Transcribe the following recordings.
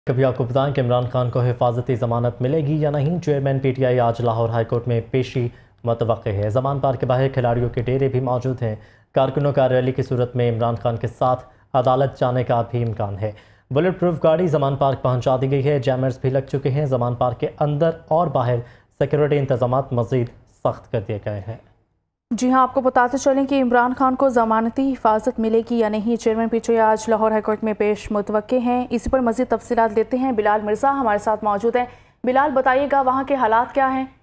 कभी आपको बताएं कि इमरान खान को हिफाजती ज़मानत मिलेगी या नहीं। चेयरमैन पीटीआई आज लाहौर हाईकोर्ट में पेशी मुतवक्के है। जमान पार्क के बाहर खिलाड़ियों के डेरे भी मौजूद हैं। कारकुनों का रैली की सूरत में इमरान खान के साथ अदालत जाने का भी इम्कान है। बुलेट प्रूफ गाड़ी जमान पार्क पहुंचा दी गई है। जैमर्स भी लग चुके हैं। जमान पार्क के अंदर और बाहर सिक्योरिटी इंतजाम मज़ीद सख्त कर दिए गए हैं। जी हाँ, आपको बताते चलें कि इमरान खान को ज़मानती हिफाजत मिलेगी या नहीं। चेयरमैन पीटीआई आज लाहौर हाईकोर्ट में पेश मुतवक्के हैं। इसी पर मज़ीद तफसीलात लेते हैं। बिलाल मिर्ज़ा हमारे साथ मौजूद हैं। बिलाल, बताइएगा वहाँ के हालात क्या हैं?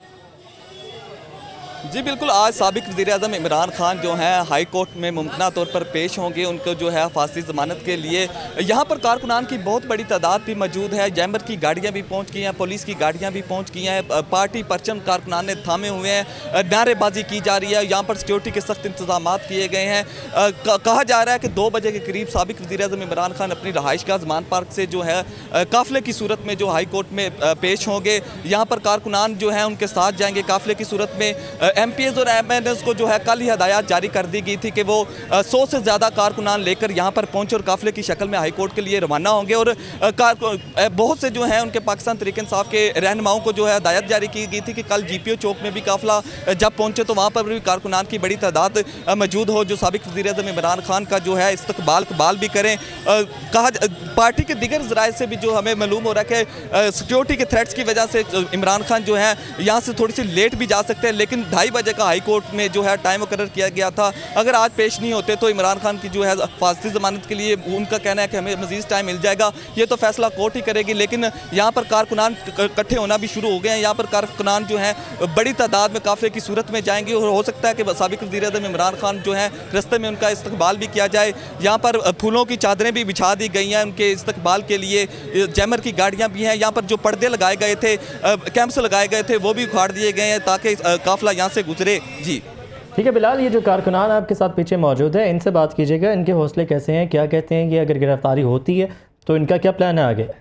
जी बिल्कुल, आज साबिक वज़ीर-ए-आज़म इमरान खान जो हैं हाई कोर्ट में मुमकिना तौर पर पेश होंगे। उनको जो है फांसी ज़मानत के लिए यहाँ पर कारकुनान की बहुत बड़ी तादाद भी मौजूद है। जैमर की गाड़ियाँ भी पहुँच गई हैं, पुलिस की गाड़ियाँ भी पहुँच गई हैं। पार्टी परचम कारकुनान ने थामे हुए हैं, नारेबाजी की जा रही है। यहाँ पर सिक्योरिटी के सख्त इंतजाम किए गए हैं। कहा जा रहा है कि 2 बजे के करीब साबिक वज़ीर-ए-आज़म इमरान खान अपनी रहाइशगाह जमान पार्क से जो है काफ़िले की सूरत में जो हाई कोर्ट में पेश होंगे। यहाँ पर कारकुनान जो हैं उनके साथ जाएंगे काफ़िले की सूरत में। MPs और MNs को जो है कल ही हदायत जारी कर दी गई थी कि वो 100 से ज़्यादा कारकुनान लेकर यहाँ पर पहुँचे और काफ़िले की शक्ल में हाई कोर्ट के लिए रवाना होंगे। और बहुत से जो हैं उनके पाकिस्तान तहरीक इंसाफ के रहनुमाओं को जो है हदायत जारी की गई थी कि कल GPO चौक में भी काफ़िला जब पहुँचे तो वहाँ पर भी कारकुनान की बड़ी तादाद मौजूद हो, जो साबिक वज़ीर-ए-आज़म इमरान खान का जो है इस्तकबाल भी करें। पार्टी के दिगर ज़राए से भी जो हमें मालूम हो रहा है कि सिक्योरिटी के थ्रेट्स की वजह से इमरान खान जो है यहाँ से थोड़ी सी लेट भी जा सकते हैं, लेकिन 2:30 बजे का हाई कोर्ट में जो है टाइम मुकर्रर किया गया था। अगर आज पेश नहीं होते तो इमरान खान की जो है फांसी ज़मानत के लिए उनका कहना है कि हमें मज़ीद टाइम मिल जाएगा। ये तो फैसला कोर्ट ही करेगी, लेकिन यहाँ पर कारकुनान इकट्ठे होना भी शुरू हो गए हैं। यहाँ पर कारकुनान जो हैं बड़ी तादाद में काफ़िले की सूरत में जाएंगे और हो सकता है कि साबिक वज़ीर-ए-आज़म इमरान खान जो हैं रस्ते में उनका इस्तकबाल भी किया जाए। यहाँ पर फूलों की चादरें भी बिछा दी गई हैं उनके इस्तकबाल के लिए। जैमर की गाड़ियाँ भी हैं। यहाँ पर जो पर्दे लगाए गए थे, कैंप्स लगाए गए थे, वो भी उखाड़ दिए गए हैं ताकि काफ़िला यहाँ से गुजरे। जी ठीक है बिलाल, ये जो कारकुनान आपके साथ पीछे मौजूद है इनसे बात कीजिएगा। इनके हौसले कैसे हैं, क्या कहते हैं? ये अगर गिरफ्तारी होती है तो इनका क्या प्लान है आगे?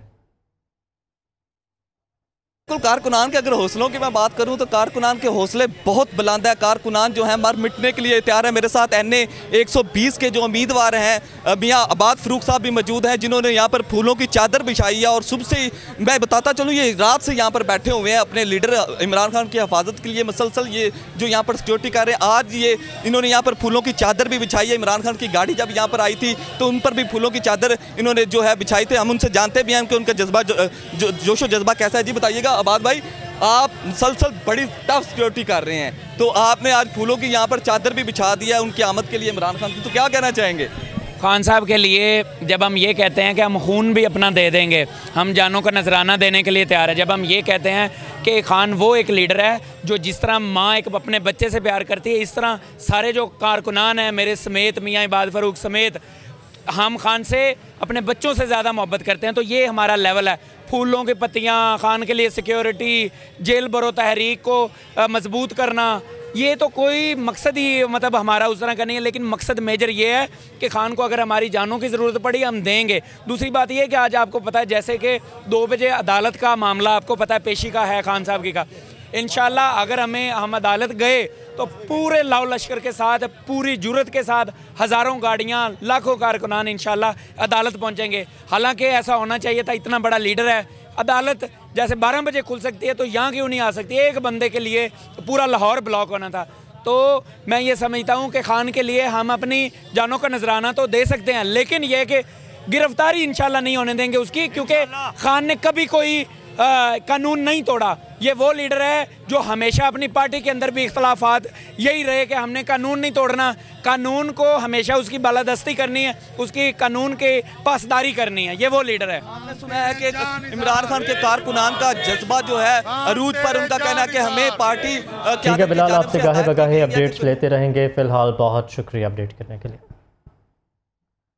कारकुनान के अगर हौसलों की मैं बात करूं तो कारकुनान के हौसले बहुत बुलंद है। कारकुनान जो है मर मिटने के लिए तैयार है। मेरे साथ NA 120 के जो उम्मीदवार हैं मियाँ आबाद फ़रूक साहब भी मौजूद हैं, जिन्होंने यहाँ पर फूलों की चादर बिछाई है। और सुबह से मैं बताता चलूँ ये रात से यहाँ पर बैठे हुए हैं अपने लीडर इमरान खान की हिफाजत के लिए मसलसल ये जो यहाँ पर सिक्योरिटी कर रहे हैं। आज ये इन्होंने यहाँ पर फूलों की चादर भी बिछाई है। इमरान खान की गाड़ी जब यहाँ पर आई थी तो उन पर भी फूलों की चादर इन्होंने जो है बिछाई थी। हम उनसे जानते भी हैं कि उनका जज्बा जोशो जज्बा कैसा है। जी बताइएगा आबाद भाई, आप मुसलसल बड़ी टफ सिक्योरिटी कर रहे हैं, तो आपने आज फूलों की यहाँ पर चादर भी बिछा दिया है उनकी आमद के लिए इमरान खान की, तो क्या कहना चाहेंगे? खान साहब के लिए जब हम ये कहते हैं कि हम खून भी अपना दे देंगे, हम जानों का नजराना देने के लिए तैयार है। जब हम ये कहते हैं कि खान वो एक लीडर है जो जिस तरह माँ एक अपने बच्चे से प्यार करती है, इस तरह सारे जो कारकुनान हैं मेरे समेत, मियाँ आबाद फ़रूक समेत, हम खान से अपने बच्चों से ज़्यादा मोहब्बत करते हैं। तो ये हमारा लेवल है। फूलों की पत्तियाँ, खान के लिए सिक्योरिटी, जेल बरो तहरीक को मजबूत करना, ये तो कोई मकसद ही मतलब हमारा उस तरह का नहीं है। लेकिन मकसद मेजर ये है कि खान को अगर हमारी जानों की ज़रूरत पड़ी हम देंगे। दूसरी बात ये है कि आज आपको पता है जैसे कि 2 बजे अदालत का मामला आपको पता है पेशी का है खान साहब की का। इंशाल्लाह अगर हम अदालत गए तो पूरे लाओ लश्कर के साथ, पूरी जुर्रत के साथ, हज़ारों गाड़ियाँ, लाखों कारकुनान इंशाल्लाह अदालत पहुँचेंगे। हालांकि ऐसा होना चाहिए था, इतना बड़ा लीडर है। अदालत जैसे 12 बजे खुल सकती है तो यहाँ क्यों नहीं आ सकती? एक बंदे के लिए पूरा लाहौर ब्लॉक होना था। तो मैं ये समझता हूँ कि खान के लिए हम अपनी जानों का नजराना तो दे सकते हैं, लेकिन यह कि गिरफ्तारी इंशाल्लाह नहीं होने देंगे उसकी, क्योंकि खान ने कभी कोई कानून नहीं तोड़ा। ये वो लीडर है जो हमेशा अपनी पार्टी के अंदर भी इख्तलाफात यही रहे कि हमने कानून नहीं तोड़ना, कानून को हमेशा उसकी बालादस्ती करनी है, उसकी कानून के पासदारी करनी है। ये वो लीडर है। हमने सुना है कि इमरान खान के कारकुनान का जज्बा जो है अरूज पर, उनका कहना है कि हमें पार्टी। ठीक है बिलाल, आपसे गाहे बगाहे अपडेट्स लेते रहेंगे। फिलहाल बहुत शुक्रिया अपडेट करने के लिए।